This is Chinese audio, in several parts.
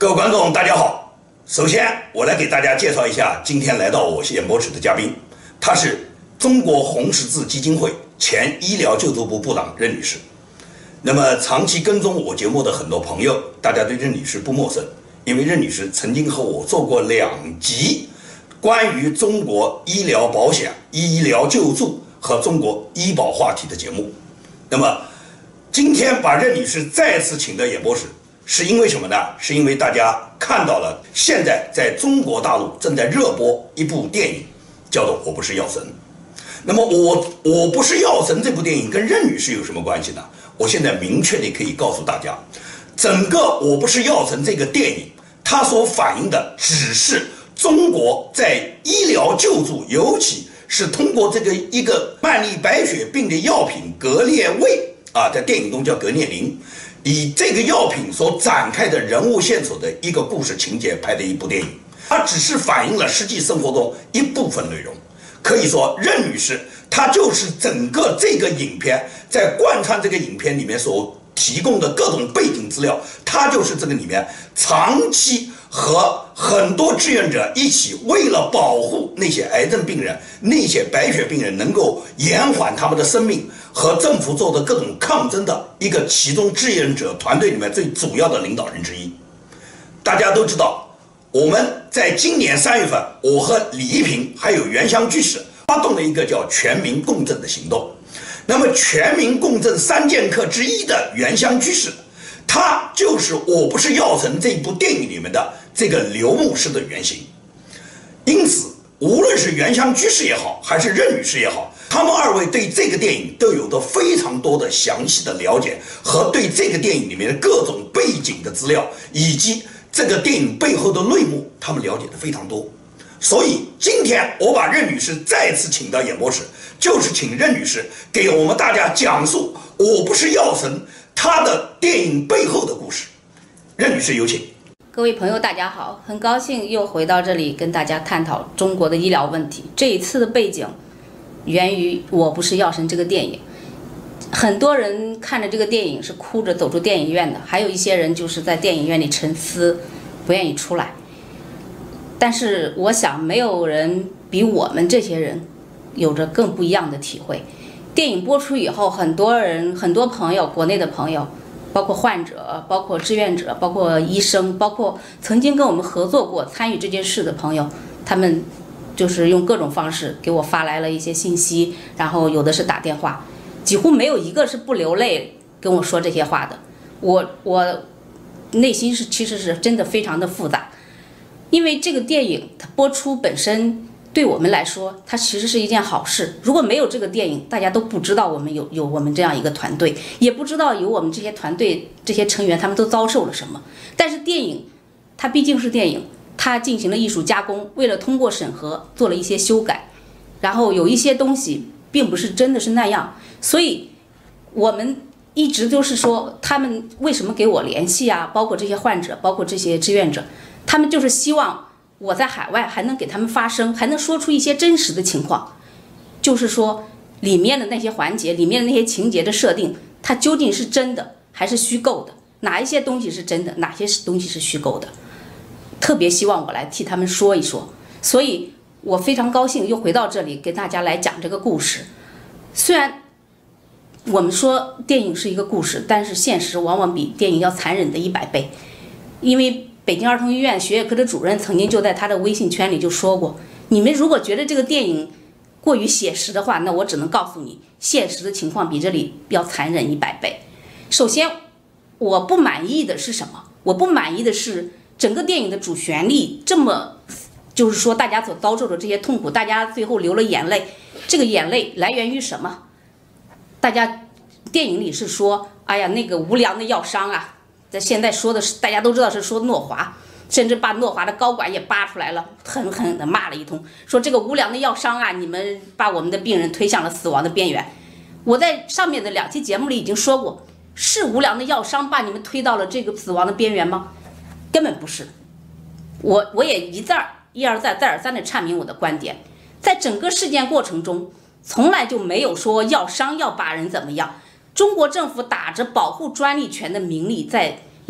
各位观众，大家好。首先，我来给大家介绍一下今天来到我演播室的嘉宾，她是中国红十字基金会前医疗救助部部长任女士。那么，长期跟踪我节目的很多朋友，大家对任女士不陌生，因为任女士曾经和我做过2集关于中国医疗保险、医疗救助和中国医保话题的节目。那么，今天把任女士再次请到演播室。是因为什么呢？是因为大家看到了现在在中国大陆正在热播一部电影，叫做《我不是药神》。那么我不是药神这部电影跟任女士有什么关系呢？我现在明确地可以告诉大家，整个《我不是药神》这个电影，它所反映的只是中国在医疗救助，尤其是通过一个曼利白血病的药品格列卫在电影中叫格列宁。以这个药品所展开的人物线索的一个故事情节拍的一部电影，它只是反映了实际生活中一部分内容。可以说，任女士她就是整个这个影片在贯穿这个影片里面所提供的各种背景资料，她就是这个里面长期和很多志愿者一起，为了保护那些癌症病人、那些白血病人能够延缓他们的生命，和政府做的各种抗争的一个其中志愿者团队里面最主要的领导人之一。大家都知道，我们在今年3月份，我和李一平还有原乡居士发动了一个叫全民共振的行动。那么全民共振3剑客之一的原乡居士，他就是《我不是药神》这部电影里面的这个刘牧师的原型。因此，无论是原乡居士也好，还是任女士也好，他们2位对这个电影都有着非常多的详细的了解，和对这个电影里面的各种背景的资料，以及这个电影背后的内幕，他们了解的非常多。所以今天我把任女士再次请到演播室，就是请任女士给我们大家讲述《我不是药神》她的电影背后的故事。任女士有请。 各位朋友大家好，很高兴又回到这里跟大家探讨中国的医疗问题。这一次的背景源于《我不是药神》这个电影，很多人看着这个电影是哭着走出电影院的，还有一些人就是在电影院里沉思，不愿意出来。但是我想没有人比我们这些人有着更不一样的体会。电影播出以后，很多人、很多朋友，国内的朋友，包括患者、包括志愿者、包括医生，包括曾经跟我们合作过、参与这件事的朋友，他们就是用各种方式给我发来了一些信息，然后有的是打电话，几乎没有一个是不流泪跟我说这些话的。我内心其实是真的非常的复杂，因为这个电影它播出本身对我们来说，它其实是一件好事。如果没有这个电影，大家都不知道我们有我们这样一个团队，也不知道有我们这些团队这些成员他们都遭受了什么。但是电影它毕竟是电影，它进行了艺术加工，为了通过审核做了一些修改，然后有一些东西并不是真的是那样。所以我们一直都是说，他们为什么给我联系啊，包括这些患者，包括这些志愿者，他们就是希望我在海外还能给他们发声，还能说出一些真实的情况，就是说里面的那些环节，里面的那些情节的设定，它究竟是真的还是虚构的，哪一些东西是真的，哪些东西是虚构的，特别希望我来替他们说一说。所以我非常高兴又回到这里给大家来讲这个故事。虽然我们说电影是一个故事，但是现实往往比电影要残忍的100倍。因为北京儿童医院血液科的主任曾经就在他的微信圈里就说过，你们如果觉得这个电影过于写实的话，那我只能告诉你，现实的情况比这里要残忍100倍。首先，我不满意的是什么？我不满意的是整个电影的主旋律这么，就是说大家所遭受的这些痛苦，大家最后流了眼泪，这个眼泪来源于什么？大家电影里是说，哎呀，那个无良的药商啊，在现在说的是大家都知道是说诺华，甚至把诺华的高管也扒出来了，狠狠地骂了一通，说这个无良的药商啊，你们把我们的病人推向了死亡的边缘。我在上面的2期节目里已经说过，是无良的药商把你们推到了这个死亡的边缘吗？根本不是。我也一而再再而三地阐明我的观点，在整个事件过程中，从来就没有说药商要把人怎么样。中国政府打着保护专利权的名义，在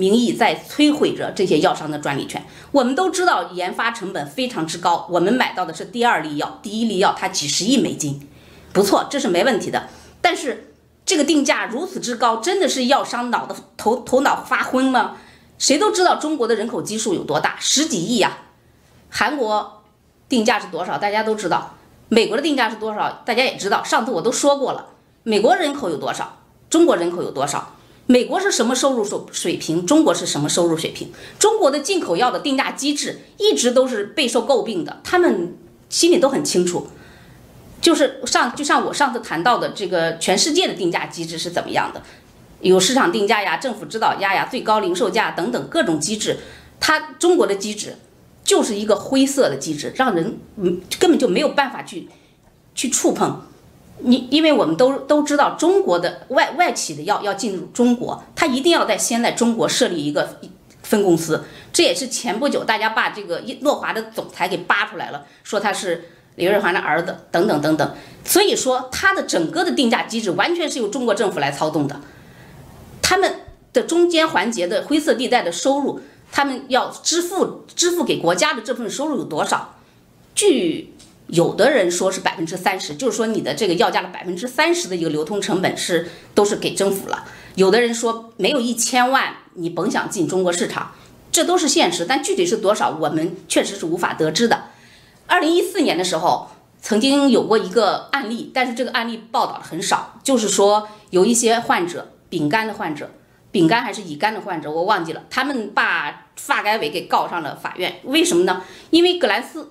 名义在摧毁着这些药商的专利权。我们都知道研发成本非常之高，我们买到的是第二粒药，第一粒药它几十亿美金，不错，这是没问题的。但是这个定价如此之高，真的是药商头脑发昏吗？谁都知道中国的人口基数有多大，10几亿呀。韩国定价是多少？大家都知道。美国的定价是多少？大家也知道。上次我都说过了，美国人口有多少？中国人口有多少？美国是什么收入水平？中国是什么收入水平？中国的进口药的定价机制一直都是备受诟病的，他们心里都很清楚。就像我上次谈到的，这个全世界的定价机制是怎么样的？有市场定价呀、政府指导价呀、最高零售价等等各种机制，中国的机制就是一个灰色的机制，让人根本就没有办法去触碰。因为我们都知道，中国的外企的药要进入中国，它一定要先在中国设立一个分公司。这也是前不久大家把这个诺华的总裁给扒出来了，说他是李瑞环的儿子等等等等。所以说，它的整个的定价机制完全是由中国政府来操纵的。他们的中间环节的灰色地带的收入，他们要支付给国家的这份收入有多少？据有的人说是30%，就是说你的这个药价的30%的一个流通成本都是给政府了。有的人说没有1000万，你甭想进中国市场，这都是现实。但具体是多少，我们确实是无法得知的。2014年的时候，曾经有过一个案例，但是这个案例报道的很少，就是说有一些患者，丙肝还是乙肝的患者，我忘记了，他们把发改委给告上了法院。为什么呢？因为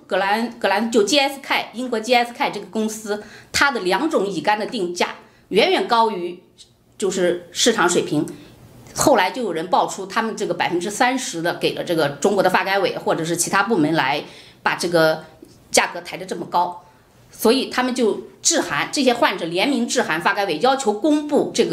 GSK 英国 GSK 这个公司，它的2种乙肝的定价远远高于就是市场水平。后来就有人爆出，他们这个30%的给了这个中国的发改委或者是其他部门来把这个价格抬得这么高，所以他们就致函，这些患者联名致函发改委，要求公布这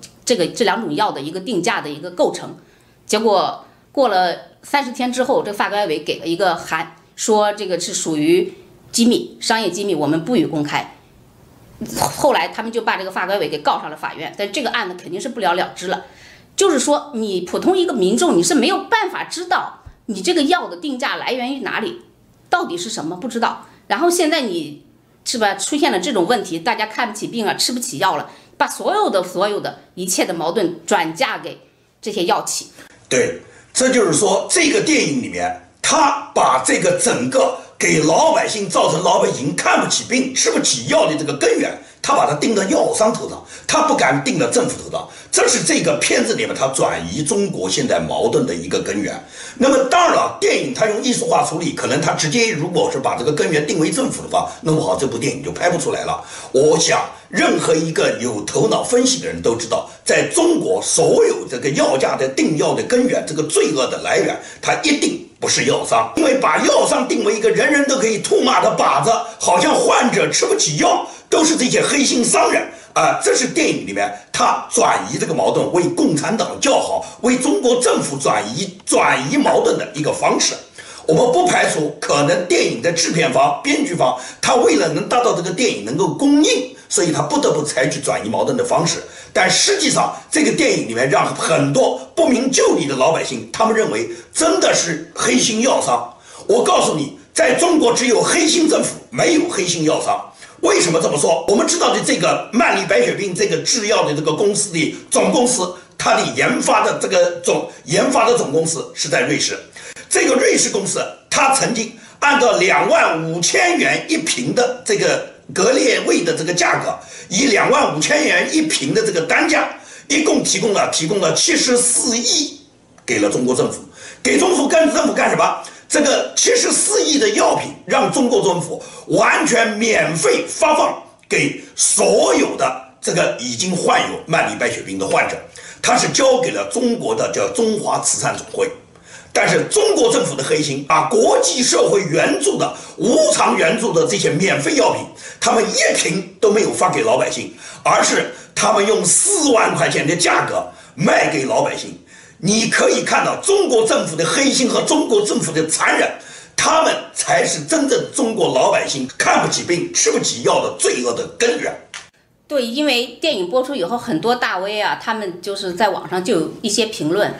2种药的一个定价的一个构成。结果过了30天之后，这个发改委给了一个函，说这个是属于机密，商业机密，我们不予公开。后来他们就把这个发改委给告上了法院，但这个案子肯定是不了了之了。就是说，你普通一个民众，你是没有办法知道你这个药的定价来源于哪里，到底是什么不知道。然后现在你是吧出现了这种问题，大家看不起病了，吃不起药了，把所有的一切的矛盾转嫁给这些药企。 对，这就是说，这个电影里面，他把这个整个给老百姓造成老百姓看不起病、吃不起药的这个根源，他把它定到药商头上，他不敢定到政府头上。这是这个片子里面他转移中国现在矛盾的一个根源。那么当然了，电影他用艺术化处理，可能他直接如果是把这个根源定为政府的话，那么好，这部电影就拍不出来了。我想任何一个有头脑分析的人都知道，在中国所有这个药价的定药的根源，这个罪恶的来源，它一定不是药商，因为把药商定为一个人人都可以唾骂的靶子，好像患者吃不起药都是这些黑心商人啊！这是电影里面他转移这个矛盾，为共产党叫好，为中国政府转移矛盾的一个方式。我们不排除可能电影的制片方、编剧方，他为了能达到这个电影能够公映，所以他不得不采取转移矛盾的方式。但实际上，这个电影里面让很多不明就里的老百姓，他们认为真的是黑心药商。我告诉你，在中国只有黑心政府，没有黑心药商。为什么这么说？我们知道的这个曼丽白血病这个制药的这个公司的总公司，它的研发的总公司是在瑞士。这个瑞士公司，它曾经按照25000元一瓶的这个格列卫的这个价格，以25000元一瓶的这个单价，一共提供了74亿给了中国政府。给中国政府干什么？这个74亿的药品让中国政府完全免费发放给所有的这个已经患有曼丽白血病的患者，它是交给了中国的叫中华慈善总会。但是中国政府的黑心，把国际社会援助的无偿援助的这些免费药品，他们一瓶都没有发给老百姓，而是他们用4万块钱的价格卖给老百姓。你可以看到中国政府的黑心和中国政府的残忍，他们才是真正中国老百姓看不起病、吃不起药的罪恶的根源。 对，因为电影播出以后，很多大 V 啊，他们就是在网上就有一些评论，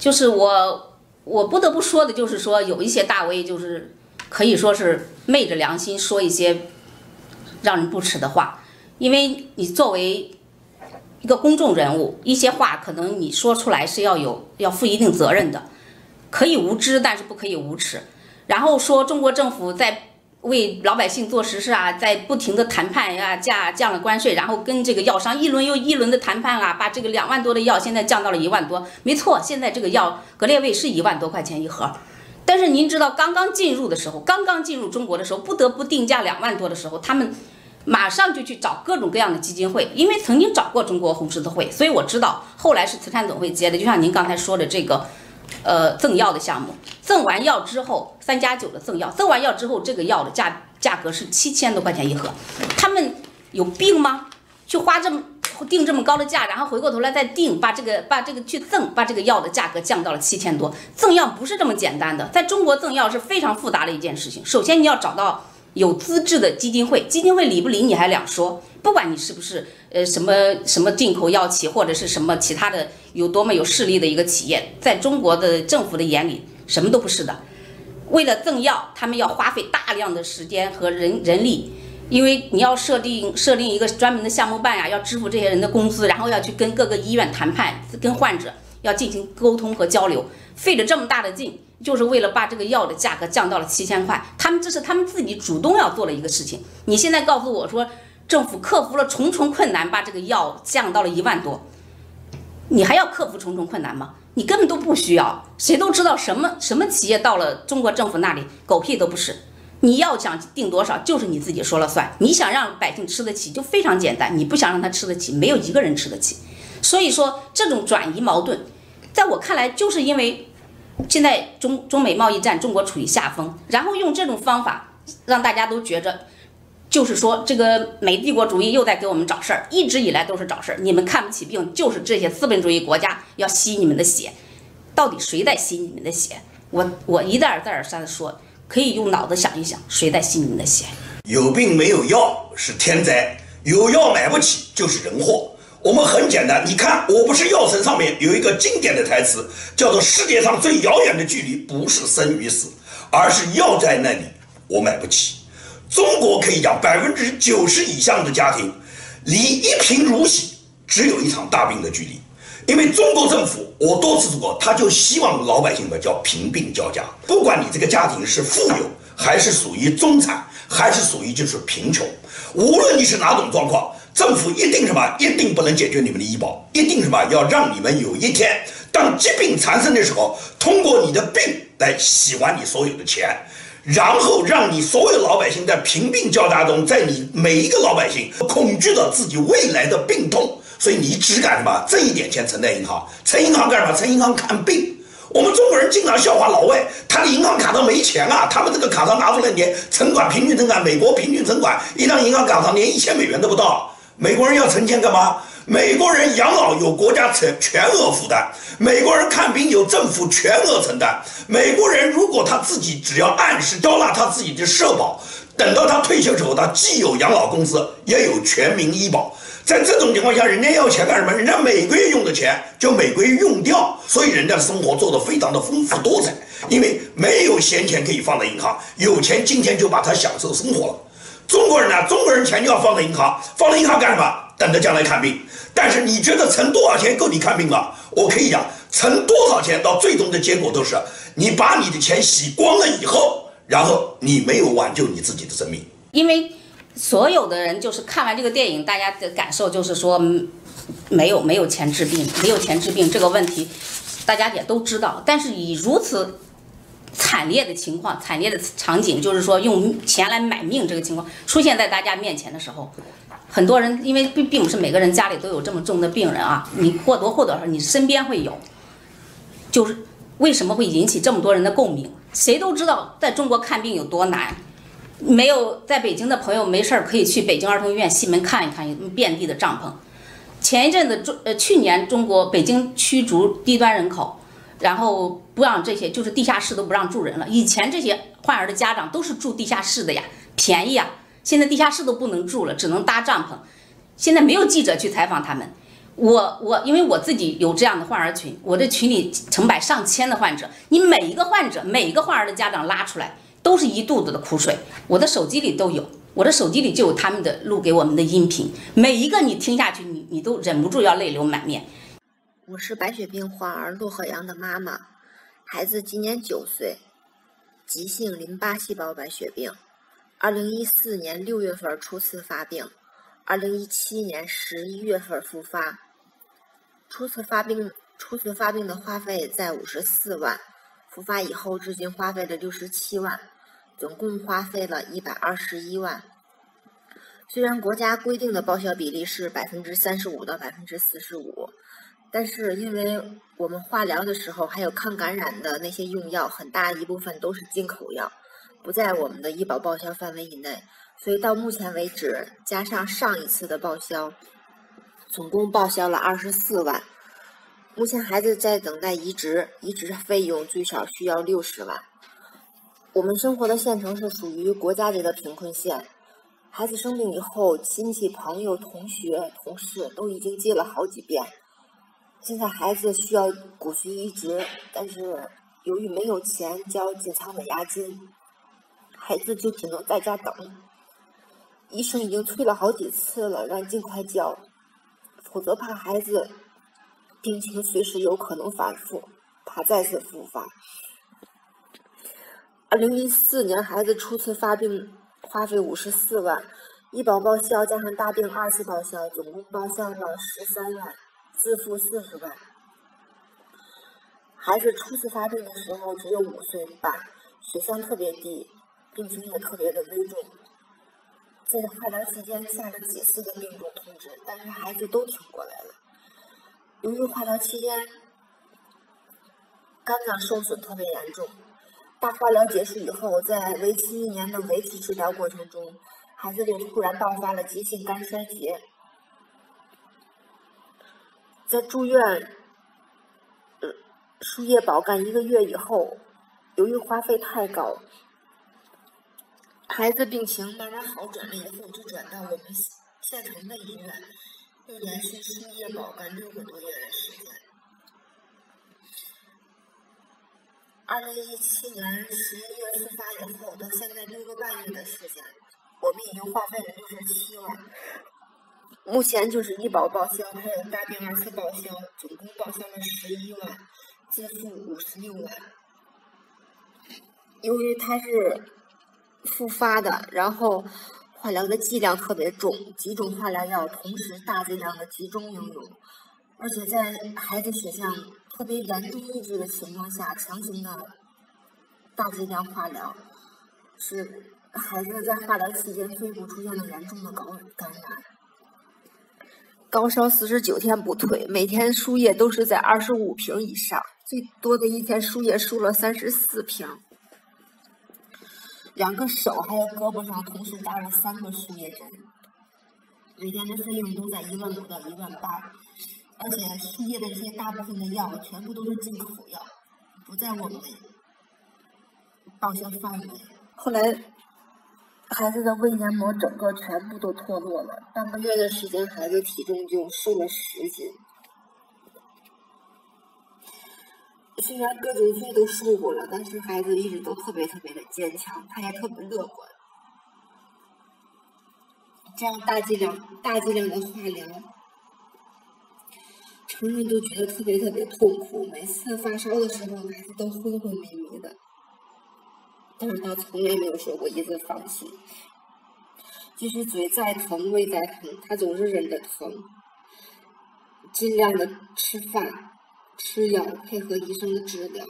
就是我不得不说的，就是说有一些大 V 就是可以说是昧着良心说一些让人不齿的话，因为你作为一个公众人物，一些话可能你说出来是要负一定责任的，可以无知，但是不可以无耻。然后说中国政府在为老百姓做实事啊，在不停的谈判呀，降了关税，然后跟这个药商一轮又一轮的谈判啊，把这个2万多的药现在降到了1万多。没错，现在这个药格列卫是1万多块钱一盒，但是您知道刚刚进入中国的时候，不得不定价2万多的时候，他们马上就去找各种各样的基金会，因为曾经找过中国红十字会，所以我知道后来是慈善总会接的，就像您刚才说的这个。赠药的项目，赠完药之后3+9的赠药，赠完药之后，这个药的价格是7000多块钱一盒，他们有病吗？去定这么高的价，然后回过头来再把这个去赠，把这个药的价格降到了7000多。赠药不是这么简单的，在中国赠药是非常复杂的一件事情。首先你要找到有资质的基金会，基金会理不理你还两说，不管你是不是什么进口药企或者是什么其他的有多么有势力的一个企业，在中国的政府的眼里什么都不是的。为了赠药，他们要花费大量的时间和人力，因为你要设定一个专门的项目办呀，要支付这些人的工资，然后要去跟各个医院谈判，跟患者要进行沟通和交流，费了这么大的劲，就是为了把这个药的价格降到了7000块。这是他们自己主动要做的一个事情。你现在告诉我说，政府克服了重重困难，把这个药降到了1万多，你还要克服重重困难吗？你根本都不需要。谁都知道什么企业到了中国政府那里，狗屁都不是。你要想定多少，就是你自己说了算。你想让百姓吃得起，就非常简单；你不想让他吃得起，没有一个人吃得起。所以说，这种转移矛盾，在我看来，就是因为现在中美贸易战，中国处于下风，然后用这种方法让大家都觉着，就是说这个美帝国主义又在给我们找事儿，一直以来都是找事儿。你们看不起病，就是这些资本主义国家要吸你们的血。到底谁在吸你们的血？我一再而三的说，可以用脑子想一想，谁在吸你们的血？ 有病没有药是天灾，有药买不起就是人祸。我们很简单，你看《我不是药神》上面有一个经典的台词，叫做世界上最遥远的距离不是生与死，而是药在那里我买不起。中国可以讲90%以上的家庭离一贫如洗只有一场大病的距离。因为中国政府，我多次说过，他就希望老百姓们叫贫病交加，不管你这个家庭是富有，还是属于中产，还是属于就是贫穷，无论你是哪种状况，政府一定不能解决你们的医保，一定要让你们有一天，当疾病缠身的时候，通过你的病来洗完你所有的钱，然后让你所有老百姓在贫病交加中，在你每一个老百姓恐惧着自己未来的病痛。所以你只敢挣一点钱存在银行，存银行干什么？存银行看病。我们中国人经常笑话老外，他的银行卡上没钱啊，他们这个卡上拿出来连存款平均存款，美国平均存款一张银行卡上连$1000都不到。美国人要存钱干嘛？美国人养老有国家全额负担，美国人看病有政府全额承担。美国人如果他自己只要按时交纳他自己的社保，等到他退休之后，他既有养老公司，也有全民医保。在这种情况下，人家要钱干什么？人家每个月用的钱就每个月用掉，所以人家的生活做得非常的丰富多彩。因为没有闲钱可以放在银行，有钱今天就把它享受生活了。中国人呢，中国人钱就要放在银行，放在银行干什么？等着将来看病。但是你觉得存多少钱够你看病吗？我可以讲，存多少钱到最终的结果都是你把你的钱洗光了以后，然后你没有挽救你自己的生命。 因为所有的人就是看完这个电影，大家的感受就是说，没有钱治病，没有钱治病这个问题，大家也都知道。但是以如此惨烈的情况、惨烈的场景，就是说用钱来买命这个情况出现在大家面前的时候，很多人因为并不是每个人家里都有这么重的病人啊，你或多或少你身边会有，就是为什么会引起这么多人的共鸣？谁都知道在中国看病有多难。没有在北京的朋友没事可以去北京儿童医院西门看一看，遍地的帐篷。前一阵子去年北京驱逐低端人口，然后不让这些就是地下室都不让住人了。以前这些患儿的家长都是住地下室的呀，便宜啊。现在地下室都不能住了，只能搭帐篷。现在没有记者去采访他们。 因为我自己有这样的患儿群，我这群里成百上千的患者，你每一个患者，每一个患儿的家长拉出来，都是一肚子的苦水，我的手机里都有。我的手机里就有他们的录给我们的音频，每一个你听下去，你都忍不住要泪流满面。 我是白血病患儿陆鹤阳的妈妈，孩子今年9岁，急性淋巴细胞白血病，2014年6月份初次发病，2017年11月份复发。初次发病的花费在54万，复发以后至今花费了67万。总共花费了121万。虽然国家规定的报销比例是35%到45%，但是因为我们化疗的时候还有抗感染的那些用药，很大一部分都是进口药，不在我们的医保报销范围以内，所以到目前为止，加上上一次的报销，总共报销了24万。目前孩子在等待移植费用最少需要60万。我们生活的县城是属于国家级的贫困县，孩子生病以后，亲戚、朋友、同学、同事都已经接了好几遍。现在孩子需要骨髓移植，但是由于没有钱交进仓的押金，孩子就只能在家等。医生已经催了好几次了，让尽快交，否则怕孩子病情随时有可能反复，怕再次复发。2014年孩子初次发病花费54万，医保报销加上大病2次报销，总共报销了13万，自付40万。孩子初次发病的时候只有5岁半，血象特别低，病情也特别的危重。在化疗期间下了几次的病重通知，但是孩子都挺过来了。由于化疗期间肝脏受损特别严重，大化疗结束以后，在为期1年的维持治疗过程中，孩子就突然爆发了急性肝衰竭。在住院输液保干1个月以后，由于花费太高，孩子病情慢慢好转了以后，就转到我们县城的医院，又连续输液保干6个多月的时间。2017年11月复发以后，到现在6个半月的时间，我们已经花费了67万。目前就是医保报销，还有大病2次报销，总共报销了11万，自付56万。由于它是复发的，然后化疗的剂量特别重，几种化疗药同时大剂量的集中应用，而且在孩子血象特别严重抑制的情况下，强行的大剂量化疗，使孩子在化疗期间肺部出现了严重的感染，高烧49天不退，每天输液都是在25瓶以上，最多的一天输液输了34瓶。2个手还有胳膊上同时扎了3个输液针，每天的费用都在1万5到1万8，而且输液的这些大部分的药全部都是进口药，不在我们报销范围。后来孩子的胃黏膜整个全部都脱落了，半个月的时间，孩子体重就瘦了10斤。虽然各种罪都受过了，但是孩子一直都特别的坚强，他也特别乐观。这样大剂量的化疗，成人都觉得特别痛苦，每次发烧的时候孩子都昏昏迷迷的，但是他从来没有说过一次放弃。即使嘴再疼胃再疼，他总是忍着疼，尽量的吃饭吃药，配合医生的治疗。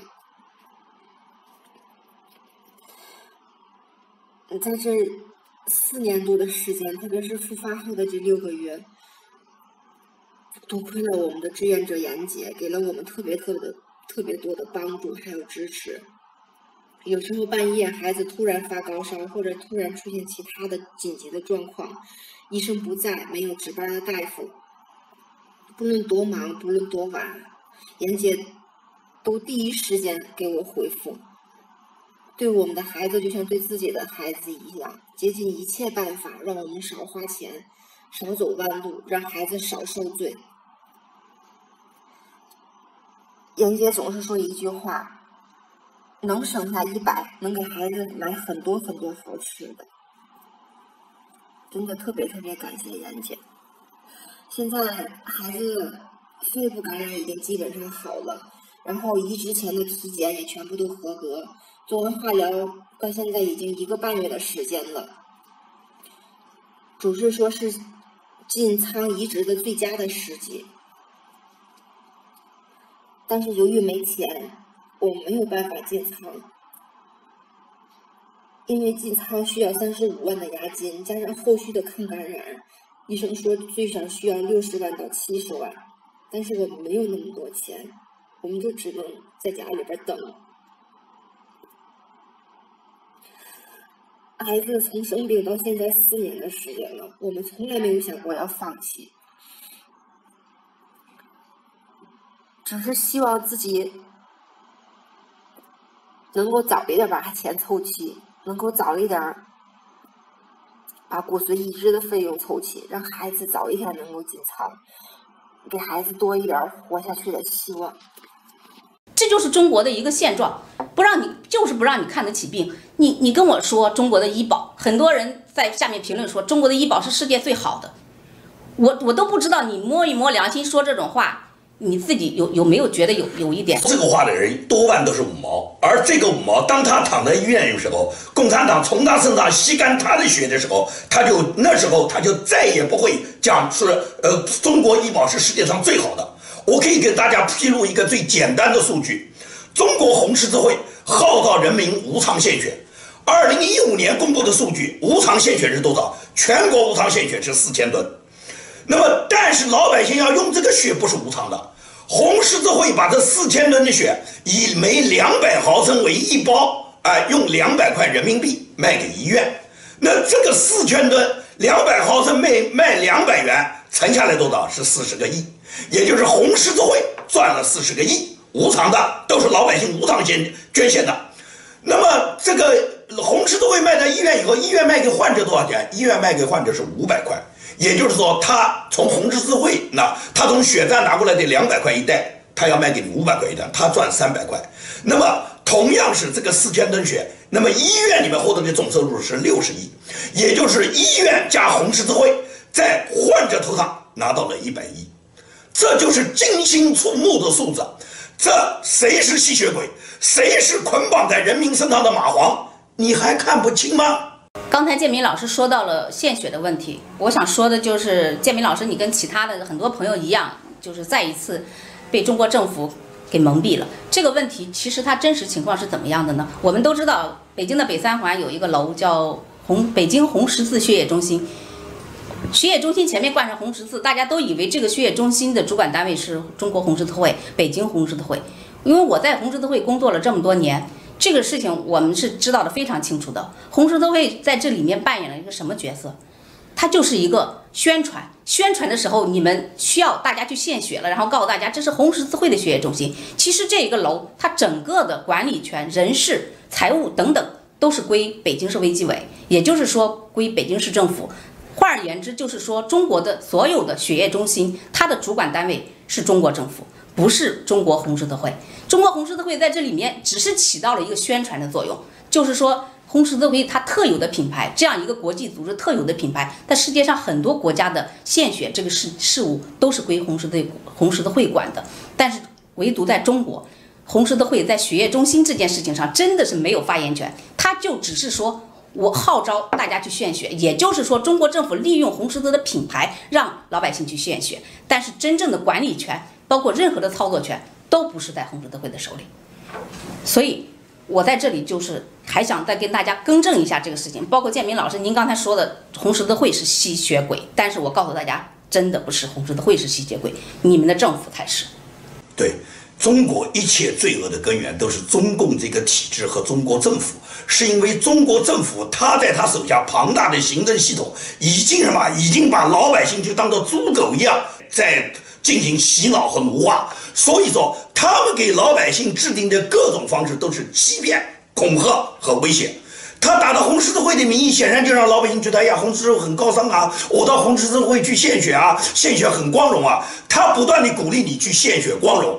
在这4年多的时间，特别是复发后的这6个月，多亏了我们的志愿者严姐，给了我们特别多的帮助还有支持。有时候半夜孩子突然发高烧，或者突然出现其他的紧急的状况，医生不在，没有值班的大夫，不论多忙，不论多晚，严姐都第一时间给我回复。对我们的孩子就像对自己的孩子一样，竭尽一切办法让我们少花钱，少走弯路，让孩子少受罪。 妍姐总是说一句话，能省下100，能给孩子买很多很多好吃的。真的特别特别感谢妍姐。现在孩子肺部感染已经基本上好了，然后移植前的体检也全部都合格，做完化疗到现在已经1个半月的时间了。主治说是进仓移植的最佳的时机，但是由于没钱，我没有办法进仓，因为进仓需要35万的押金，加上后续的抗感染，医生说最少需要60万到70万，但是我们没有那么多钱，我们就只能在家里边等。孩子从生病到现在4年的时间了，我们从来没有想过要放弃，只是希望自己能够早一点把钱凑齐，能够早一点把骨髓移植的费用凑齐，让孩子早一天能够进仓，给孩子多一点活下去的希望。 这就是中国的一个现状，不让你看得起病。你跟我说中国的医保，很多人在下面评论说中国的医保是世界最好的，我都不知道你摸一摸良心说这种话，你自己有没有觉得有一点？ 这个话的人多半都是五毛，而这个五毛，当他躺在医院的时候，共产党从他身上吸干他的血的时候，那时候他就再也不会讲是中国医保是世界上最好的。我可以给大家披露一个最简单的数据：中国红十字会号召人民无偿献血。2015年公布的数据，无偿献血是多少？全国无偿献血是4000吨。那么，但是老百姓要用这个血不是无偿的。红十字会把这4000吨的血以每200毫升为1包，用200块人民币卖给医院。那这个4000吨200毫升卖200元，乘下来多少？是40个亿。也就是红十字会赚了40个亿，无偿的，都是老百姓无偿捐献的。那么这个红十字会卖到医院以后，医院卖给患者多少钱？医院卖给患者是500块。也就是说，他从红十字会他从血站拿过来的200块一袋，他要卖给你500块一袋，他赚300块。那么同样是这个4000吨血，那么医院里面获得的总收入是60亿，也就是医院加红十字会在患者头上拿到了100亿。这就是惊心触目的数字，这谁是吸血鬼，谁是捆绑在人民身上的蚂蟥，你还看不清吗？ 刚才建民老师说到了献血的问题，我想说的就是建民老师，你跟其他的很多朋友一样，就是再一次被中国政府给蒙蔽了。这个问题其实它真实情况是怎么样的呢？我们都知道，北京的北三环有一个楼叫北京红十字血液中心。血液中心前面冠上红十字，大家都以为这个血液中心的主管单位是中国红十字会、北京红十字会。因为我在红十字会工作了这么多年，这个事情我们是知道的非常清楚的。红十字会在这里面扮演了一个什么角色？它就是一个宣传。宣传的时候，你们需要大家去献血了，然后告诉大家这是红十字会的血液中心。其实这一个楼，它整个的管理权、人事、财务等等都是归北京市卫计委，也就是说归北京市政府。换而言之，就是说中国的所有的血液中心，它的主管单位是中国政府，不是中国红十字会。中国红十字会在这里面只是起到了一个宣传的作用，就是说红十字会它特有的品牌，这样一个国际组织特有的品牌，在世界上很多国家的献血这个事务都是归红十字会管的，但是唯独在中国，红十字会在血液中心这件事情上真的是没有发言权，它就只是说我号召大家去献血，也就是说中国政府利用红十字的品牌让老百姓去献血，但是真正的管理权包括任何的操作权都不是在红十字会的手里。所以我在这里就是还想再跟大家更正一下这个事情，包括建民老师您刚才说的红十字会是吸血鬼，但是我告诉大家真的不是红十字会是吸血鬼，你们的政府才是。 对，中国一切罪恶的根源都是中共这个体制和中国政府，是因为中国政府他在他手下庞大的行政系统已经把老百姓就当做猪狗一样在进行洗脑和奴化，所以说他们给老百姓制定的各种方式都是欺骗、恐吓和威胁。他打着红十字会的名义，显然就让老百姓觉得，哎呀，红十字会很高尚啊，我到红十字会去献血啊，献血很光荣啊。他不断地鼓励你去献血光荣，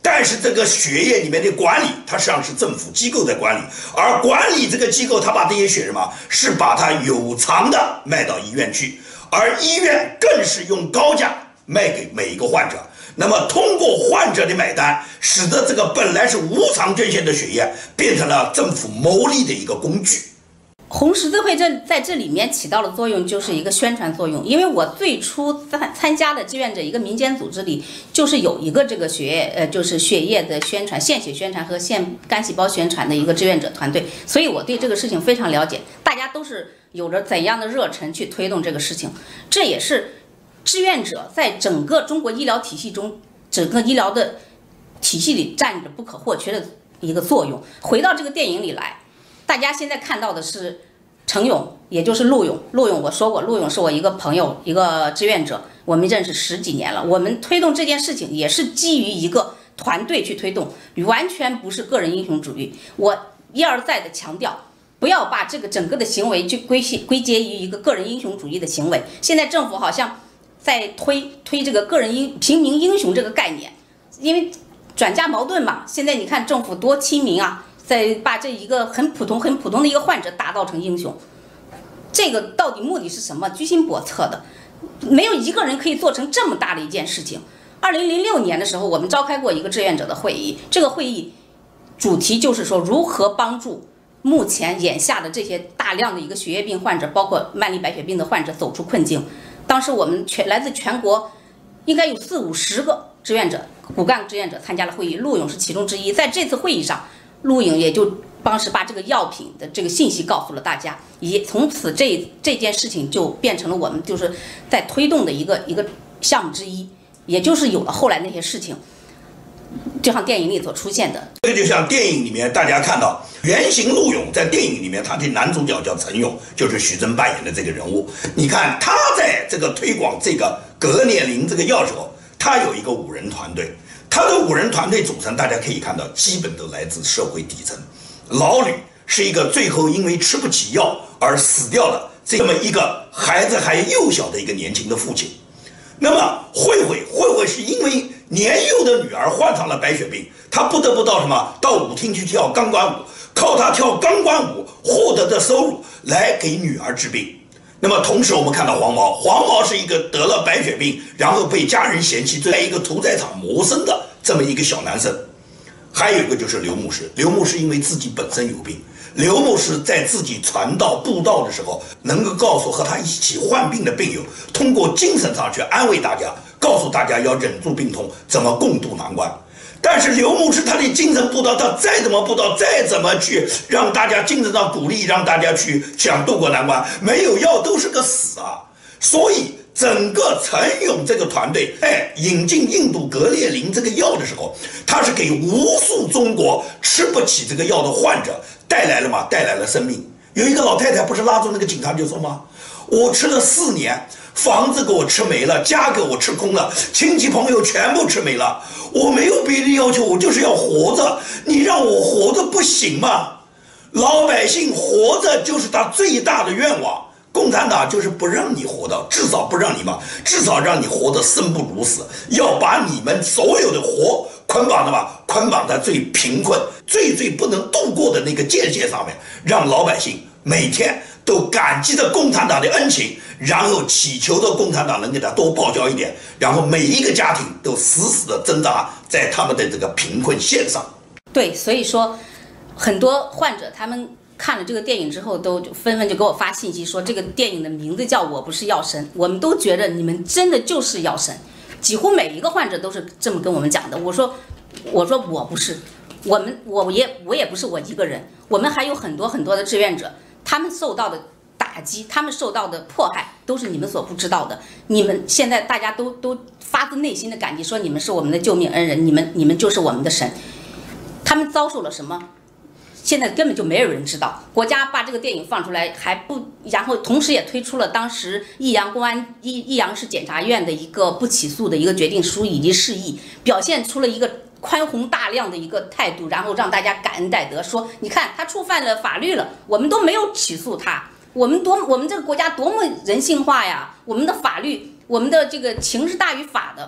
但是这个血液里面的管理，它实际上是政府机构在管理，而管理这个机构，它把这些血什么，是把它有偿的卖到医院去，而医院更是用高价卖给每一个患者。那么通过患者的买单，使得这个本来是无偿捐献的血液，变成了政府牟利的一个工具。 红十字会在这里面起到的作用就是一个宣传作用，因为我最初参加的志愿者一个民间组织里，就是有一个这个就是血液的宣传、献血宣传和献干细胞宣传的一个志愿者团队，所以我对这个事情非常了解。大家都是有着怎样的热忱去推动这个事情，这也是志愿者在整个中国医疗体系中，整个医疗的体系里占着不可或缺的一个作用。回到这个电影里来。大家现在看到的是程勇，也就是陆勇。陆勇我说过，陆勇是我一个朋友，一个志愿者，我们认识10几年了。我们推动这件事情也是基于一个团队去推动，完全不是个人英雄主义。我一而再的强调，不要把这个整个的行为去归结于一个个人英雄主义的行为。现在政府好像在推这个平民英雄这个概念，因为转嫁矛盾嘛。现在你看政府多亲民啊！再把这一个很普通的一个患者打造成英雄，这个到底目的是什么？居心叵测的，没有一个人可以做成这么大的一件事情。2006年的时候，我们召开过一个志愿者的会议，这个会议主题就是说如何帮助目前眼下的这些大量的一个血液病患者，包括慢粒白血病的患者走出困境。当时我们来自全国应该有40-50个志愿者、骨干志愿者参加了会议，陆勇是其中之一。在这次会议上，陆勇也就当时把这个药品的这个信息告诉了大家，也从此这件事情就变成了我们就是在推动的一个项目之一，也就是有了后来那些事情，就像电影里所出现的。 这个就像电影里面大家看到原型陆勇在电影里面，他的男主角叫陈勇，就是徐峥扮演的这个人物。你看他在这个推广这个格列宁这个药时候，他有一个5人团队。他的5人团队组成，大家可以看到，基本都来自社会底层。老吕是一个最后因为吃不起药而死掉的这么一个孩子还幼小的一个年轻的父亲。那么慧慧是因为年幼的女儿患上了白血病，她不得不到舞厅去跳钢管舞，靠她跳钢管舞获得的收入来给女儿治病。那么同时我们看到黄毛是一个得了白血病，然后被家人嫌弃，在一个屠宰场谋生的这么一个小男生。还有一个就是刘牧师因为自己本身有病，刘牧师在自己传道布道的时候，能够告诉和他一起患病的病友，通过精神上去安慰大家，告诉大家要忍住病痛，怎么共度难关。但是刘牧师他的精神布道，他再怎么布道，再怎么去让大家精神上鼓励，让大家去想度过难关，没有药都是个死啊！所以整个陈勇这个团队引进印度格列宁这个药的时候，他是给无数中国吃不起这个药的患者带来了生命。有一个老太太不是拉住那个警察就说吗？我吃了4年，房子给我吃没了，家给我吃空了，亲戚朋友全部吃没了，我没有别的要求，我就是要活着，你让我活着不行吗？老百姓活着就是他最大的愿望，共产党就是不让你活到，至少不让你至少让你活得生不如死，要把你们所有的活捆绑在最贫困、最不能度过的那个界限上面，让老百姓每天都感激着共产党的恩情，然后祈求着共产党能给他多报销一点，然后每一个家庭都死死的挣扎在他们的这个贫困线上。 对，所以说很多患者他们看了这个电影之后，都纷纷就给我发信息说，这个电影的名字叫《我不是药神》，我们都觉得你们真的就是药神，几乎每一个患者都是这么跟我们讲的。我说我不是，我也不是我一个人，我们还有很多的志愿者，他们受到的打击，他们受到的迫害，都是你们所不知道的。你们现在大家都发自内心的感激，说你们是我们的救命恩人，你们就是我们的神。他们遭受了什么？现在根本就没有人知道。国家把这个电影放出来，然后同时也推出了当时益阳市检察院的一个不起诉的一个决定书以及释义，表现出了一个宽宏大量的一个态度，然后让大家感恩戴德，说你看他触犯了法律了，我们都没有起诉他，我们这个国家多么人性化呀，我们的法律，我们的这个情是大于法的。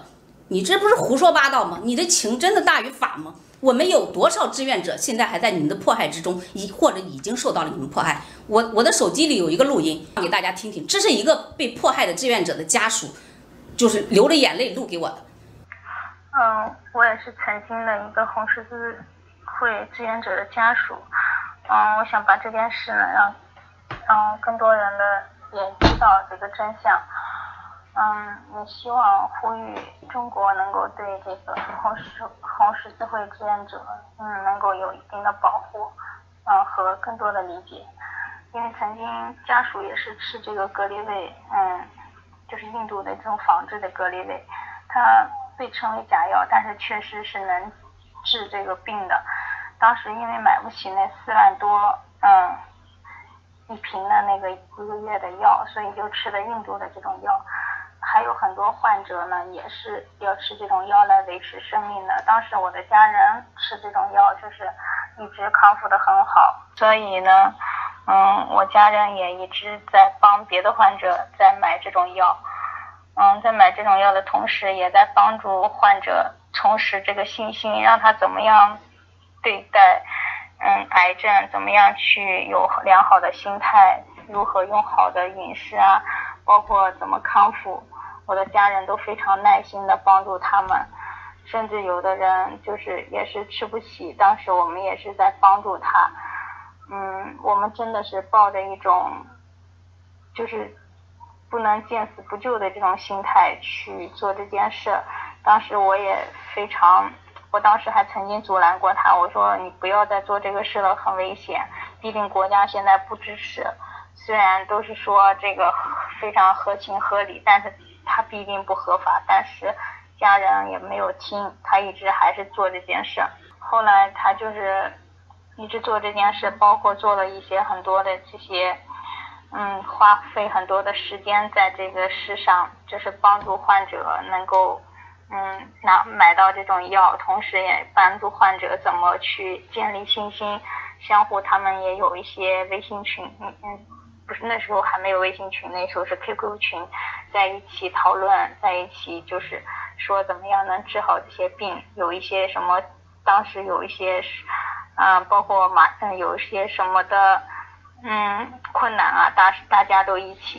你这不是胡说八道吗？你的情真的大于法吗？我们有多少志愿者现在还在你们的迫害之中，或者已经受到了你们迫害？我的手机里有一个录音，给大家听听，这是一个被迫害的志愿者的家属，就是流着眼泪录给我的。 我也是曾经的一个红十字会志愿者的家属。我想把这件事呢，让更多人也知道这个真相。也希望呼吁中国能够对这个红十字会志愿者，能够有一定的保护，和更多的理解。因为曾经家属也是吃这个格列卫，就是印度的这种仿制的格列卫，它被称为假药，但是确实是能治这个病的。当时因为买不起那4万多，一瓶的那个1个月的药，所以就吃的印度的这种药。还有很多患者呢，也是要吃这种药来维持生命的。当时我的家人吃这种药，就是一直康复的很好。所以呢，我家人也一直在帮别的患者在买这种药。在买这种药的同时，也在帮助患者重拾这个信心，让他怎么样对待癌症，怎么样去有良好的心态，如何用好的饮食啊，包括怎么康复。我的家人都非常耐心的帮助他们，甚至有的人就是也是吃不起，当时我们也是在帮助他。我们真的是抱着一种就是不能见死不救的这种心态去做这件事。当时我当时还曾经阻拦过他，我说你不要再做这个事了，很危险，毕竟国家现在不支持，虽然都是说这个非常合情合理，但是他毕竟不合法。但是家人也没有听，他一直还是做这件事。后来他就是一直做这件事，包括做了一些很多的这些花费很多的时间在这个事上，就是帮助患者能够买到这种药，同时也帮助患者怎么去建立信心，相互他们也有一些微信群，不是那时候还没有微信群，那时候是 QQ 群，在一起讨论，在一起就是说怎么样能治好这些病，有一些什么，当时有一些包括有一些什么的困难啊，大家都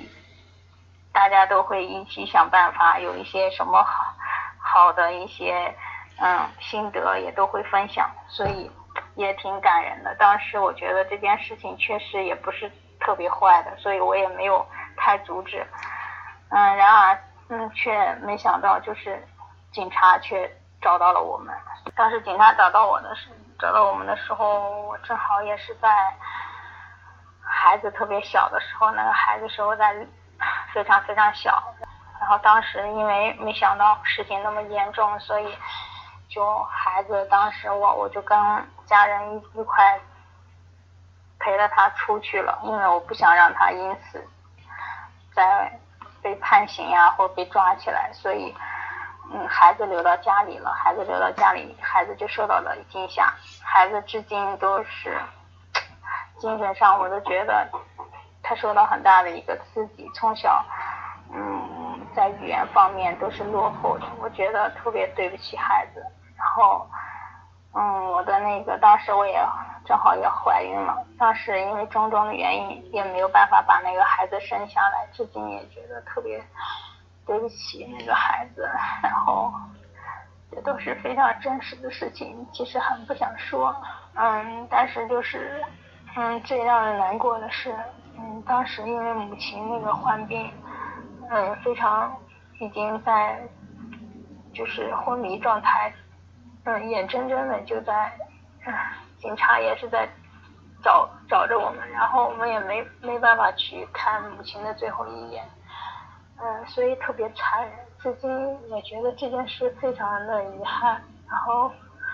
会一起想办法，有一些什么好的一些心得也都会分享，所以也挺感人的。当时我觉得这件事情确实也不是特别坏的，所以我也没有太阻止。然而却没想到就是警察却找到了我们。当时警察找到我们的时候，我正好也是在孩子特别小的时候，那个孩子时候在非常非常小，然后当时因为没想到事情那么严重，所以就孩子当时我就跟家人一块陪着他出去了，因为我不想让他因此再被判刑呀或被抓起来，所以孩子留到家里了。孩子就受到了惊吓，孩子至今都是精神上我都觉得他受到很大的一个刺激，从小在语言方面都是落后的，我觉得特别对不起孩子。然后我的当时我也正好也怀孕了，当时因为种种的原因也没有办法把那个孩子生下来，至今也觉得特别对不起那个孩子。然后这都是非常真实的事情，其实很不想说。但是就是最让人难过的是当时因为母亲那个患病非常已经在就是昏迷状态，眼睁睁的就在警察也是在找着我们，然后我们也没办法去看母亲的最后一眼，所以特别残忍。至今也觉得这件事非常的遗憾。然后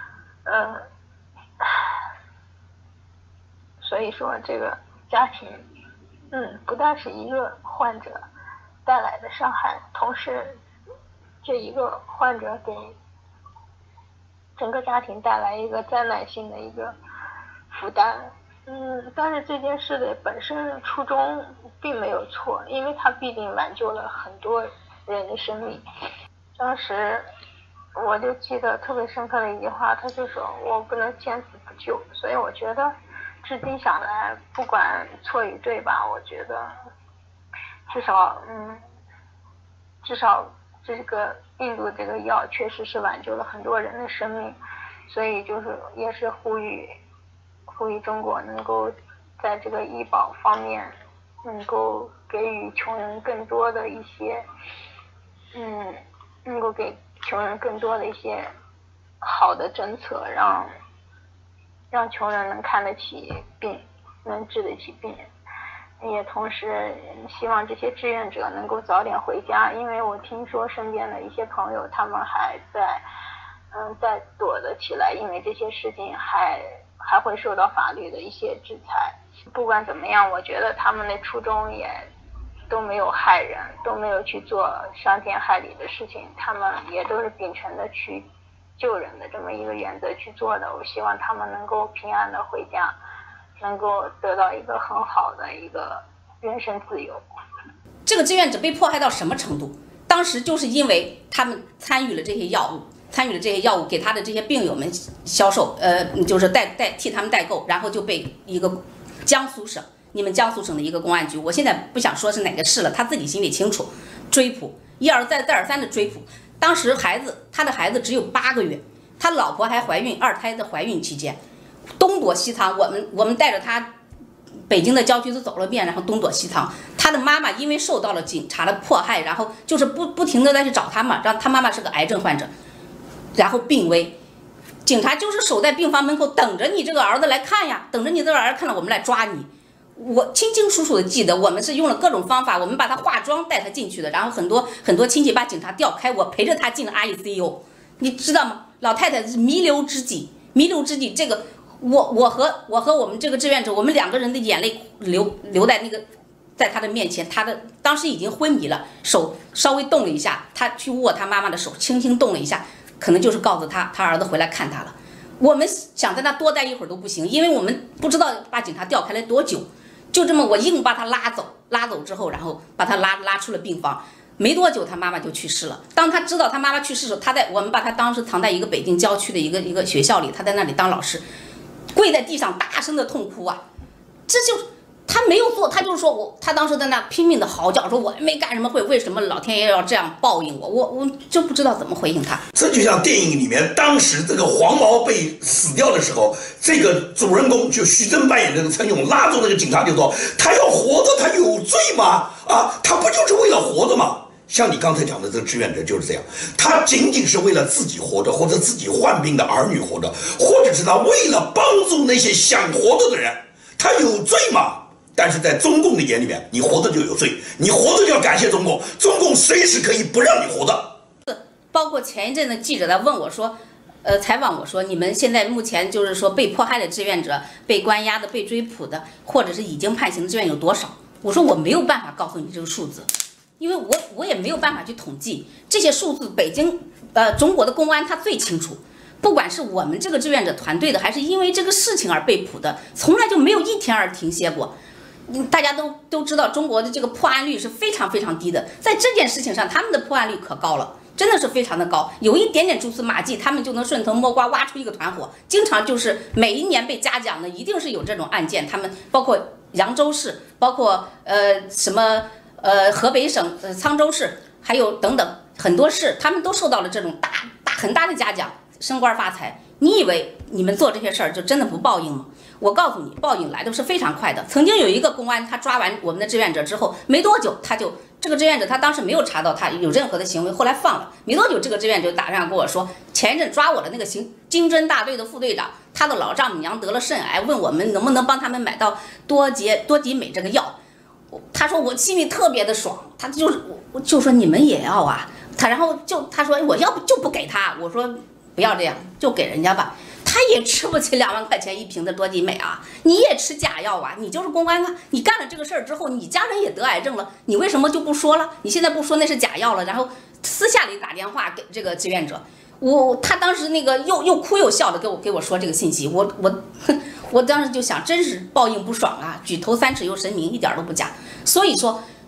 所以说这个家庭不但是一个患者带来的伤害，同时这一个患者给整个家庭带来一个灾难性的一个负担。但是这件事的本身初衷并没有错，因为它毕竟挽救了很多人的生命。当时我就记得特别深刻的一句话，他就说我不能见死不救，所以我觉得至今想来，不管错与对吧，我觉得至少这个印度这个药确实是挽救了很多人的生命，所以就是也是呼吁中国能够在这个医保方面能够给予穷人更多的一些能够给穷人更多的一些好的政策，让穷人能看得起病，能治得起病。也同时希望这些志愿者能够早点回家，因为我听说身边的一些朋友他们还在躲得起来，因为这些事情还会受到法律的一些制裁。不管怎么样，我觉得他们的初衷也都没有害人，都没有去做伤天害理的事情，他们也都是秉承的去救人的这么一个原则去做的。我希望他们能够平安的回家，能够得到一个很好的一个人身自由。 这个志愿者被迫害到什么程度？当时就是因为他们参与了这些药物给他的这些病友们销售，就是替他们代购，然后就被一个你们江苏省的一个公安局，我现在不想说是哪个市了，他自己心里清楚，追捕，一而再再而三的追捕。当时他的孩子只有8个月，他老婆还怀孕，2胎的怀孕期间，东躲西藏。我们带着他北京的郊区都走了遍，然后东躲西藏。他的妈妈因为受到了警察的迫害，然后就是不停的再去找他嘛，让他妈妈是个癌症患者，然后病危。警察就是守在病房门口，等着你这个儿子来看呀，等着你这个儿子看了我们来抓你。我清清楚楚的记得，我们是用了各种方法，我们把他化妆带他进去的，然后很多亲戚把警察调开，我陪着他进了 ICU， 你知道吗？老太太是弥留之际，这个我和我们这个志愿者，我们2个人的眼泪流在那个在他的面前，他的当时已经昏迷了，手稍微动了一下，他去握他妈妈的手，轻轻动了一下，可能就是告诉他儿子回来看他了。我们想在那多待一会儿都不行，因为我们不知道把警察调开来多久。就这么我硬把他拉走之后，然后把他拉出了病房。没多久他妈妈就去世了。当他知道他妈妈去世的时候，我们把他当时藏在一个北京郊区的一个学校里，他在那里当老师，跪在地上大声的痛哭啊。这就他没有做，他就是说他当时在那拼命的嚎叫，说我没干什么为什么老天爷要这样报应我？我就不知道怎么回应他。 这就像电影里面当时这个黄毛被死掉的时候，这个主人公就徐峥扮演这个陈勇拉住那个警察就说：“他要活着，他有罪吗？啊，他不就是为了活着吗？”像你刚才讲的这个志愿者就是这样，他仅仅是为了自己活着，或者自己患病的儿女活着，或者是他为了帮助那些想活着的人，他有罪吗？但是在中共的眼里面，你活着就有罪，你活着就要感谢中共，中共随时可以不让你活着。 包括前一阵的记者在问我说，采访我说，你们现在目前就是说被迫害的志愿者、被关押的、被追捕的，或者是已经判刑的志愿有多少？我说我没有办法告诉你这个数字，因为我也没有办法去统计这些数字。北京中国的公安他最清楚。不管是我们这个志愿者团队的，还是因为这个事情而被捕的，从来就没有一天而停歇过。大家都知道，中国的这个破案率是非常非常低的，在这件事情上，他们的破案率可高了，真的是非常的高。有一点点蛛丝马迹，他们就能顺藤摸瓜挖出一个团伙。经常就是每一年被嘉奖的，一定是有这种案件。他们包括扬州市，包括河北省沧州市，还有等等很多市，他们都受到了这种很大的嘉奖。升官发财，你以为你们做这些事儿就真的不报应吗？我告诉你，报应来的是非常快的。曾经有一个公安，他抓完我们的志愿者之后，没多久这个志愿者他当时没有查到他有任何的行为，后来放了。没多久，这个志愿者打电话跟我说，前一阵抓我的那个经侦大队的副队长，他的老丈母娘得了肾癌，问我们能不能帮他们买到多吉美这个药。他说我心里特别的爽，他就说你们也要啊。然后他说我要不就不给他，我说。不要这样，就给人家吧。他也吃不起2万块钱1瓶的多吉美啊！你也吃假药啊！你就是公安啊！你干了这个事儿之后，你家人也得癌症了，你为什么就不说了？你现在不说那是假药了，然后私下里打电话给这个志愿者，他当时那个又哭又笑的给我说这个信息，我当时就想，真是报应不爽啊！举头3尺有神明，一点都不假。所以说，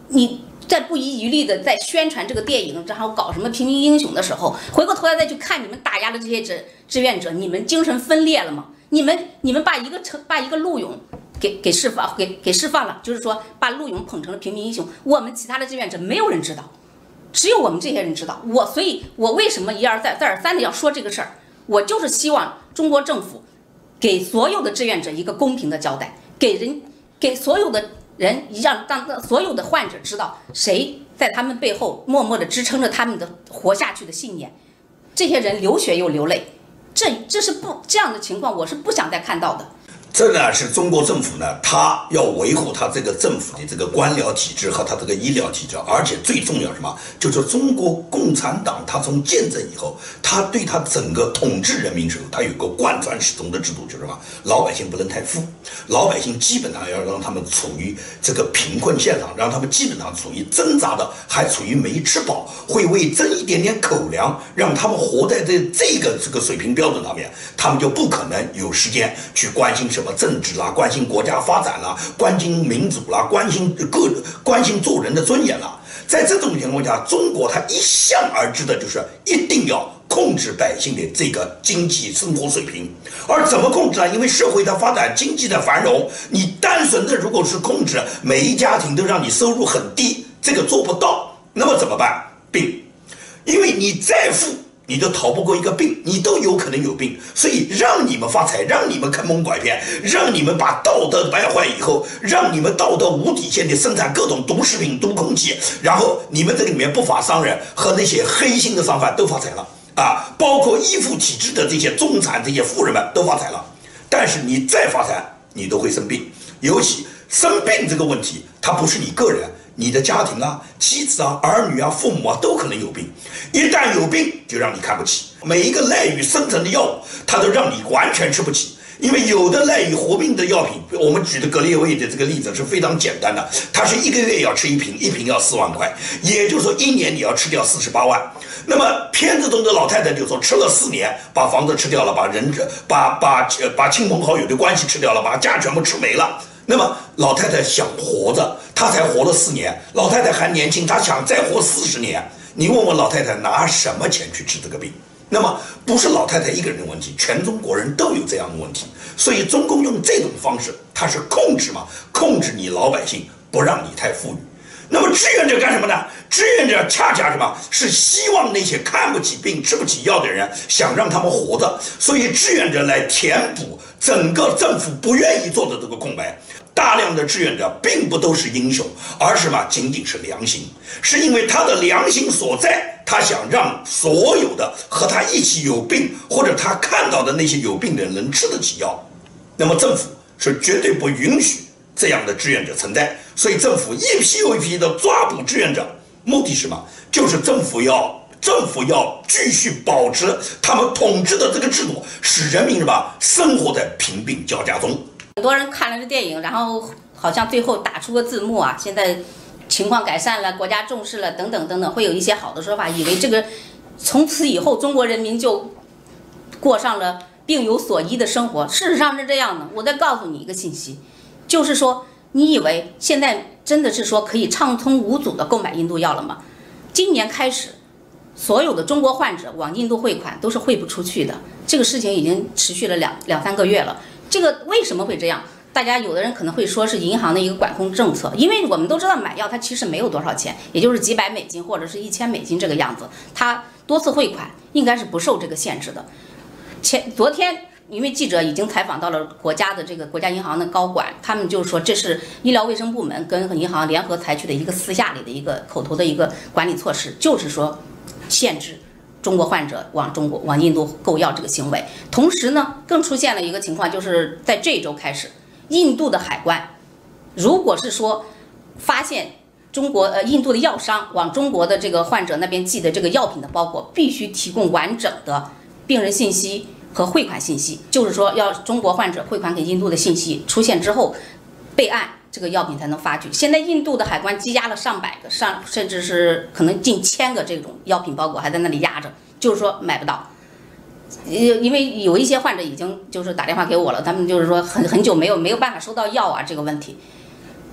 你在不遗余力的在宣传这个电影，然后搞什么平民英雄的时候，回过头来再去看你们打压的这些志愿者，你们精神分裂了吗？你们把一个陆勇给释放了，就是说把陆勇捧成了平民英雄，我们其他的志愿者没有人知道，只有我们这些人知道。所以我为什么一而再再而三的要说这个事儿？我就是希望中国政府给所有的志愿者一个公平的交代，给所有的人让所有的患者知道谁在他们背后默默地支撑着他们的活下去的信念。这些人流血又流泪，这样的情况我是不想再看到的。 这呢是中国政府呢，他要维护他这个政府的这个官僚体制和他这个医疗体制，而且最重要什么，就是中国共产党他从建政以后，他对他整个统治人民时候，他有个贯穿始终的制度，就是什么，老百姓不能太富，老百姓基本上要让他们处于这个贫困线上，让他们基本上处于挣扎的，还处于没吃饱，会为挣一点点口粮，让他们活在这个水平标准上面，他们就不可能有时间去关心什么政治啦，关心国家发展啦，关心民主啦，关心做人的尊严啦。在这种情况下，中国它一向而之的就是一定要控制百姓的这个经济生活水平。而怎么控制呢？因为社会的发展，经济的繁荣，你单纯的如果是控制每一家庭都让你收入很低，这个做不到，那么怎么办？病，因为你再富，你都逃不过一个病，你都有可能有病，所以让你们发财，让你们坑蒙拐骗，让你们把道德败坏以后，让你们道德无底线的生产各种毒食品、毒空气，然后你们这里面不法商人和那些黑心的商贩都发财了啊，包括依附体制的这些中产、这些富人们都发财了。但是你再发财，你都会生病，尤其生病这个问题，它不是你个人。你的家庭啊、妻子啊、儿女啊、父母啊都可能有病，一旦有病就让你看不起。每一个赖以生存的药物，它都让你完全吃不起。因为有的赖以活命的药品，我们举的格列卫的这个例子是非常简单的，它是1个月要吃一瓶，一瓶要4万块，也就是说1年你要吃掉48万。那么片子中的老太太就说吃了4年，把房子吃掉了，把亲朋好友的关系吃掉了，把家全部吃没了。那么老太太想活着，她才活了4年，老太太还年轻，她想再活40年。你问问老太太拿什么钱去治这个病？那么不是老太太一个人的问题，全中国人都有这样的问题。所以中共用这种方式，它是控制嘛，控制你老百姓，不让你太富裕。那么志愿者干什么呢？志愿者恰恰什么？是希望那些看不起病、吃不起药的人，想让他们活着，所以志愿者来填补整个政府不愿意做的这个空白。大量的志愿者并不都是英雄，而是嘛，仅仅是良心，是因为他的良心所在，他想让所有的和他一起有病，或者他看到的那些有病的人能吃得起药。那么政府是绝对不允许这样的志愿者存在，所以政府一批又一批的抓捕志愿者，目的是什么？就是政府要继续保持他们统治的这个制度，使人民什么生活在贫病交加中。 很多人看了这电影，然后好像最后打出个字幕啊，现在情况改善了，国家重视了，等等等等，会有一些好的说法，以为这个从此以后中国人民就过上了病有所医的生活。事实上是这样的。我再告诉你一个信息，就是说，你以为现在真的是说可以畅通无阻的购买印度药了吗？今年开始，所有的中国患者往印度汇款都是汇不出去的，这个事情已经持续了两三个月了。这个为什么会这样？大家有的人可能会说是银行的一个管控政策，因为我们都知道买药它其实没有多少钱，也就是几百美金或者是1000美金这个样子，它多次汇款应该是不受这个限制的。昨天因为记者已经采访到了国家银行的高管，他们就说这是医疗卫生部门跟银行联合采取的一个私下里的一个口头的一个管理措施，就是说限制中国患者往印度购药这个行为。同时呢，更出现了一个情况，就是在这一周开始，印度的海关如果是说发现印度的药商往中国的这个患者那边寄的这个药品的包裹，必须提供完整的病人信息和汇款信息，就是说要中国患者汇款给印度的信息出现之后备案，这个药品才能发去。现在印度的海关积压了上百个甚至是可能近1000个这种药品包裹还在那里压着，就是说买不到。因为有一些患者已经就是打电话给我了，他们就是说很久没有办法收到药啊这个问题。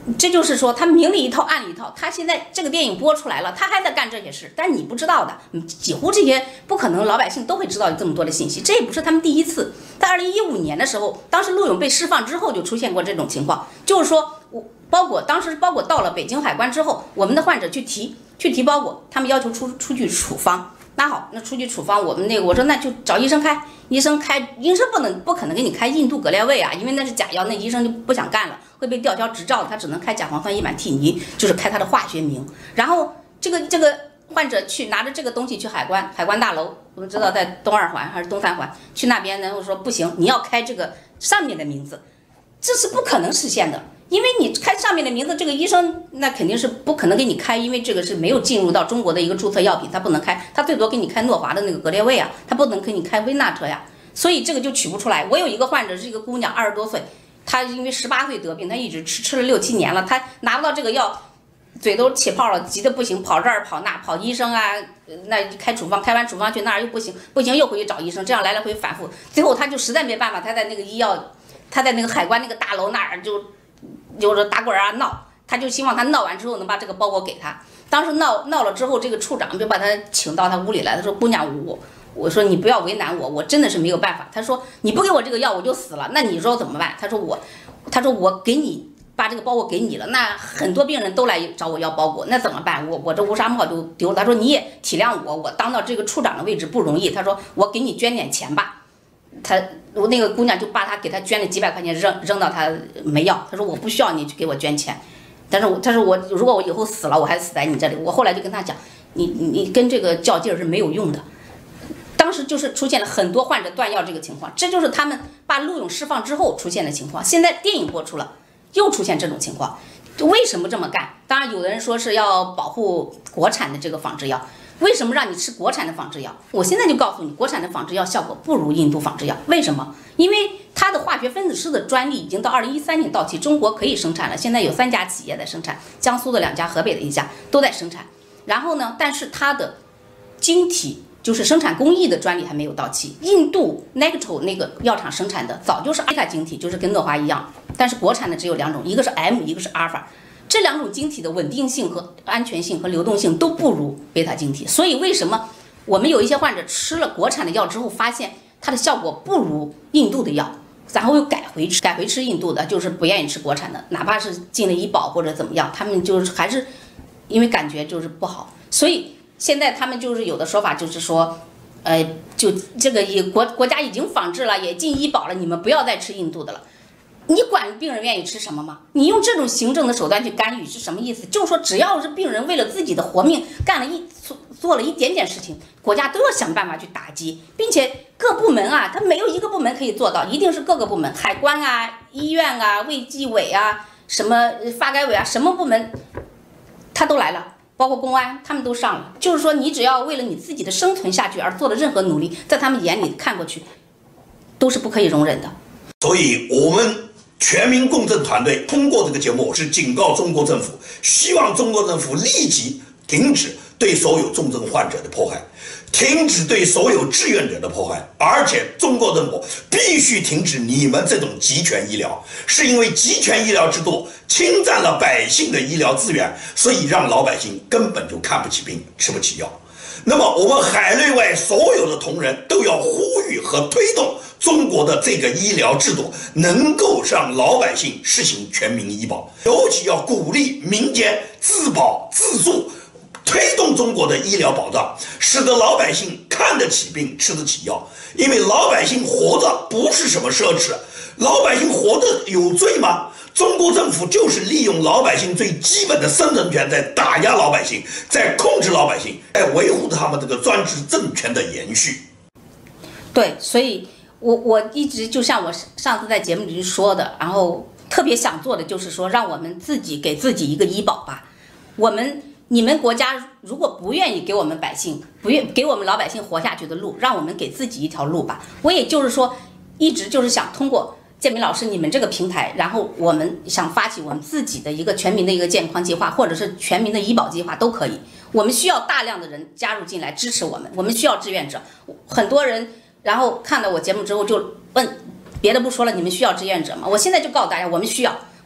这就是说，他明里一套，暗里一套。他现在这个电影播出来了，他还在干这些事，但是你不知道的，几乎这些不可能，老百姓都会知道有这么多的信息。这也不是他们第一次，在2015年的时候，当时陆勇被释放之后，就出现过这种情况，就是说，当时包裹到了北京海关之后，我们的患者去提包裹，他们要求出具处方。那好，那出具处方，我说那就找医生开，医生不可能给你开印度格列卫啊，因为那是假药，那医生就不想干了，会被吊销执照，他只能开甲磺酸伊满替尼，就是开他的化学名。然后这个患者去拿着这个东西去海关大楼，我们知道在东2环还是东3环，去那边呢，我说不行，你要开这个上面的名字，这是不可能实现的。因为你开上面的名字，这个医生那肯定是不可能给你开，因为这个是没有进入到中国的一个注册药品，他不能开，他最多给你开诺华的那个格列卫啊，他不能给你开威纳特呀，所以这个就取不出来。我有一个患者是一个姑娘，20多岁，她因为18岁得病，她一直吃了6、7年了，她拿不到这个药，嘴都起泡了，急得不行，跑这儿跑那，跑医生啊，那开处方，开完处方去那儿又不行，又回去找医生，这样来来回反复，最后她就实在没办法，她在那个海关那个大楼那儿就是打滚啊闹，他就希望他闹完之后能把这个包裹给他。当时闹了之后，这个处长就把他请到他屋里来，他说：“姑娘，我说你不要为难我，我真的是没有办法。”他说：“你不给我这个药我就死了，那你说怎么办？”他说我给你把这个包裹给你了，那很多病人都来找我要包裹，那怎么办？我这乌纱帽就丢了。他说你也体谅我当到这个处长的位置不容易。他说我给你捐点钱吧。我那个姑娘就给他捐了几百块钱，扔到他没要。他说我不需要你去给我捐钱，但是他说如果我以后死了，我还死在你这里。我后来就跟他讲，你跟这个较劲儿是没有用的。当时就是出现了很多患者断药这个情况，这就是他们把陆勇释放之后出现的情况。现在电影播出了，又出现这种情况，为什么这么干？当然有的人说是要保护国产的这个仿制药。为什么让你吃国产的仿制药？我现在就告诉你，国产的仿制药效果不如印度仿制药。为什么？因为它的化学分子式的专利已经到2013年到期，中国可以生产了。现在有3家企业在生产，江苏的2家，河北的1家都在生产。然后呢，但是它的晶体就是生产工艺的专利还没有到期。印度 Negro 那个药厂生产的早就是阿尔法晶体，就是跟诺华一样，但是国产的只有2种，一个是 M， 一个是阿尔法。这2种晶体的稳定性和安全性和流动性都不如贝塔晶体，所以为什么我们有一些患者吃了国产的药之后，发现它的效果不如印度的药，然后又改回吃印度的，就是不愿意吃国产的，哪怕是进了医保或者怎么样，他们就是还是因为感觉就是不好，所以现在他们就是有的说法就是说，就这个国家已经仿制了，也进医保了，你们不要再吃印度的了。你管病人愿意吃什么吗？你用这种行政的手段去干预是什么意思？就是说，只要是病人为了自己的活命做了一点点事情，国家都要想办法去打击，并且各部门啊，它没有一个部门可以做到，一定是各个部门，海关啊、医院啊、卫计委啊、什么发改委啊，什么部门，他都来了，包括公安，他们都上了。就是说，你只要为了你自己的生存下去而做的任何努力，在他们眼里看过去，都是不可以容忍的。 所以，我们全民共振团队通过这个节目是警告中国政府，希望中国政府立即停止对所有重症患者的迫害，停止对所有志愿者的迫害，而且中国政府必须停止你们这种集权医疗，是因为集权医疗制度侵占了百姓的医疗资源，所以让老百姓根本就看不起病，吃不起药。那么我们海内外所有的同仁都要呼吁和推动中国的这个医疗制度能够让老百姓实行全民医保，尤其要鼓励民间自保自助，推动中国的医疗保障，使得老百姓看得起病，吃得起药。因为老百姓活着不是什么奢侈，老百姓活着有罪吗？中国政府就是利用老百姓最基本的生存权，在打压老百姓，在控制老百姓，在维护他们这个专制政权的延续。 对，所以我一直就像我上次在节目里说的，然后特别想做的就是说，让我们自己给自己一个医保吧。你们国家如果不愿意给我们百姓，不愿给我们老百姓活下去的路，让我们给自己一条路吧。我也就是说，一直就是想通过建明老师你们这个平台，然后我们想发起我们自己的一个全民的一个健康计划，或者是全民的医保计划都可以。我们需要大量的人加入进来支持我们，我们需要志愿者。很多人然后看到我节目之后就问，别的不说了，你们需要志愿者吗？我现在就告诉大家，我们需要。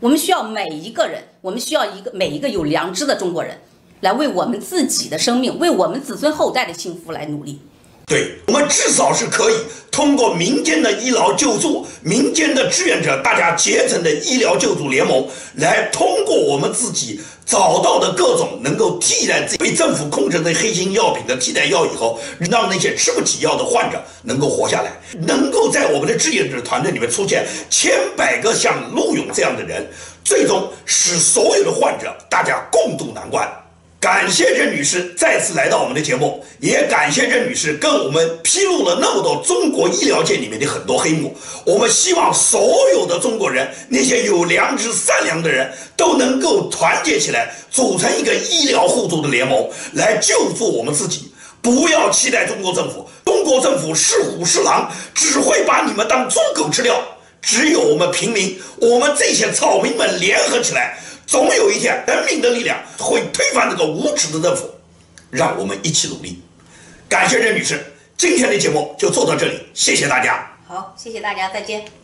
我们需要每一个人，我们需要每一个有良知的中国人，来为我们自己的生命，为我们子孙后代的幸福来努力。 对，我们至少是可以通过民间的医疗救助、民间的志愿者大家结成的医疗救助联盟，来通过我们自己找到的各种能够替代被政府控制的黑心药品的替代药以后，让那些吃不起药的患者能够活下来，能够在我们的志愿者团队里面出现千百个像陆勇这样的人，最终使所有的患者大家共度难关。感谢任女士再次来到我们的节目，也感谢任女士跟我们披露了那么多中国医疗界里面的很多黑幕。我们希望所有的中国人，那些有良知、善良的人，都能够团结起来，组成一个医疗互助的联盟，来救助我们自己。不要期待中国政府，中国政府是虎是狼，只会把你们当猪狗吃掉。只有我们平民，我们这些草民们联合起来，总有一天，人民的力量会推翻这个无耻的政府，让我们一起努力。感谢任女士，今天的节目就做到这里，谢谢大家。 好，谢谢大家，再见。